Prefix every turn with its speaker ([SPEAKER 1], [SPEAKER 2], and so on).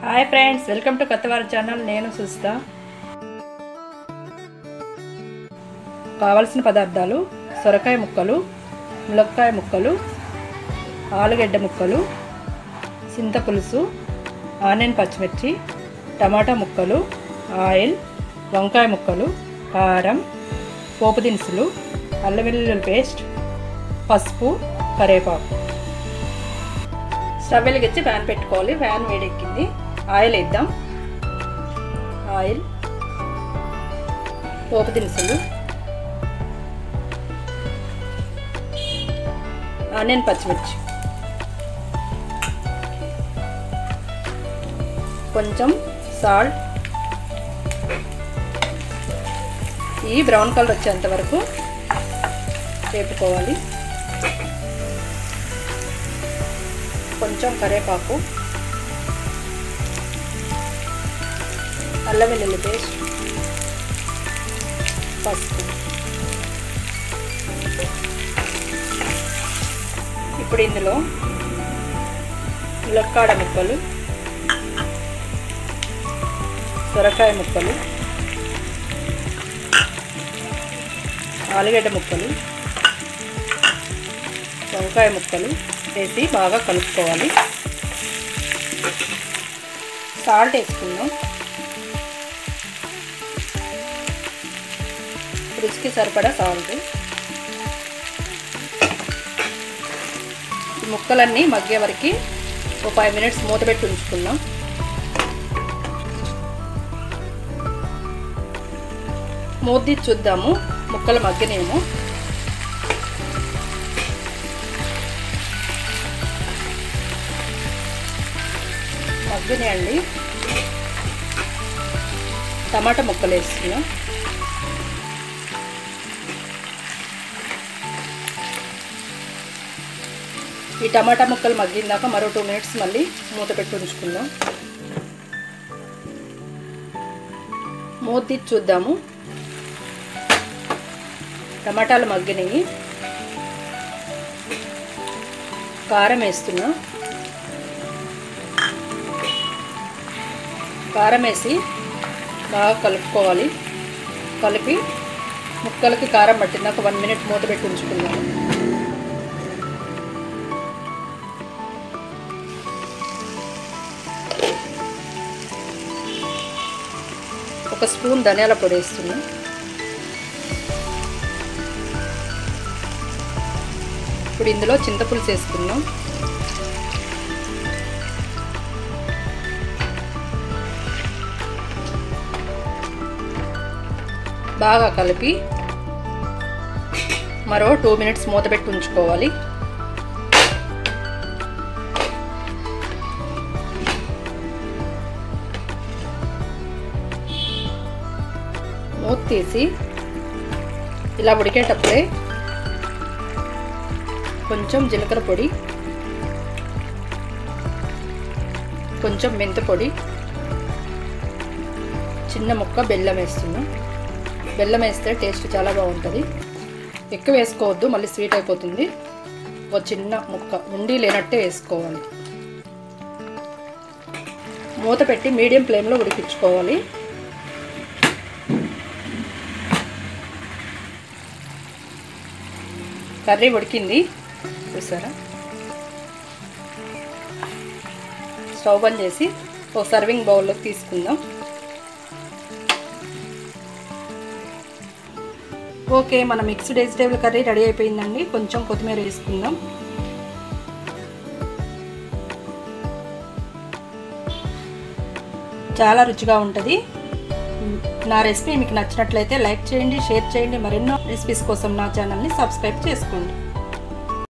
[SPEAKER 1] Hi friends, welcome to కొత్తవారి channel. నేను సుస్తా. కావాల్సిన పదార్థాలు: సొరకాయ ముక్కలు, ములక్కాయ ముక్కలు, ఆలుగడ్డ ముక్కలు, చింతపులుసు, ఆనియన్ పచ్చిమిర్చి, టమాటా ముక్కలు, ఆయిల్, వంకాయ ముక్కలు, కారం, పోపు దినుసులు, అల్లం వెల్లుల్లి పేస్ట్, పసుపు, కరివేపాకు. స్టవ్ వెలిగించి ప్యాన్ పెట్టుకోవాలి. ప్యాన్ వేడెక్కింది. ఆయిల్ వేద్దాం. ఆయిల్, పోపు దినుసులు, ఆనియన్ పచ్చిమిర్చి, కొంచెం సాల్ట్. ఈ బ్రౌన్ కలర్ వచ్చేంత వరకు వేపుకోవాలి. కొంచెం కరివేపాకు, అల్లం వెల్లుల్లి పేస్ట్, పసుపు. ఇప్పుడు ఇందులో ములక్కాడ ముక్కలు, సొరకాయ ముక్కలు, ఆలుగడ్డ ముక్కలు, వంకాయ ముక్కలు వేసి బాగా కలుపుకోవాలి. సాల్ట్ వేసుకుందాం. రుచికి సరిపడా సాల్ట్. ఈ ముక్కలన్నీ మగ్గే వరకు ఒక 5 మినిట్స్ మూత పెట్టి ఉంచుకుందాం. మూత తీసి చూద్దాము ముక్కలు మగ్గనేమో. మగ్గనేయండి. టమాటా ముక్కలు వేస్తున్నాం. ఈ టమాటా ముక్కలు మగ్గిందాక మరో 2 మినిట్స్ మళ్ళీ మూత పెట్టి ఉంచుకుందాం. మూత తీసి చూద్దాము. టమాటాలు మగ్గినవి. కారం వేస్తున్నా. కారం వేసి బాగా కలుపుకోవాలి. కలిపి ముక్కలకి కారం పట్టిందాక 1 మినిట్ మూత పెట్టి ఉంచుకుందాం. ఒక స్పూన్ ధనియాల పొడి వేస్తున్నా. ఇప్పుడు ఇందులో చింతపులుసు వేసుకుందాం. బాగా కలిపి మరో 2 మినిట్స్ మూత పెట్టి ఉంచుకోవాలి. మూత తీసి ఇలా ఉడికేటప్పుడే కొంచెం జీలకర్ర పొడి, కొంచెం మెంతి పొడి, చిన్న ముక్క బెల్లం వేస్తున్నాం. బెల్లం వేస్తే టేస్ట్ చాలా బాగుంటుంది. ఎక్కువ వేసుకోవద్దు, మళ్ళీ స్వీట్ అయిపోతుంది. ఒక చిన్న ముక్క ఉండి లేనట్టే వేసుకోవాలి. మూత పెట్టి మీడియం ఫ్లేమ్లో ఉడికించుకోవాలి. కర్రీ ఉడికింది చూసారా. స్టవ్ బంద్ చేసి ఒక సర్వింగ్ బౌల్లోకి తీసుకుందాం. ఓకే, మన మిక్స్డ్ వెజిటేబుల్ కర్రీ రెడీ అయిపోయిందండి. కొంచెం కొత్తిమీర వేసుకుందాం. చాలా రుచిగా ఉంటుంది. నా రెసిపీ మీకు నచ్చినట్లయితే లైక్ చేయండి, షేర్ చేయండి. మరెన్నో రెసిపీస్ కోసం నా ఛానల్ని సబ్స్క్రైబ్ చేసుకోండి.